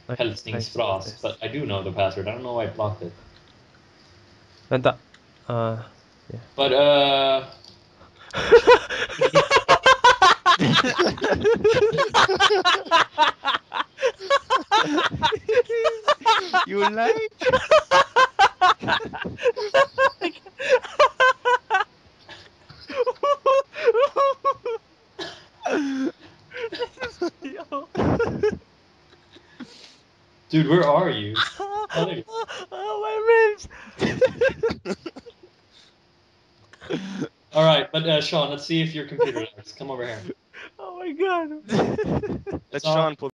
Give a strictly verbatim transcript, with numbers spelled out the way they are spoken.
Hälsningsfras, but I do know the password. I don't know why I blocked it. Vänta. Uh, yeah. But uh. You like? Dude, where are you? Oh, my ribs! Alright, but uh, Sean, let's see if your computer works. Come over here. Oh my god. Let It's on. Sean pull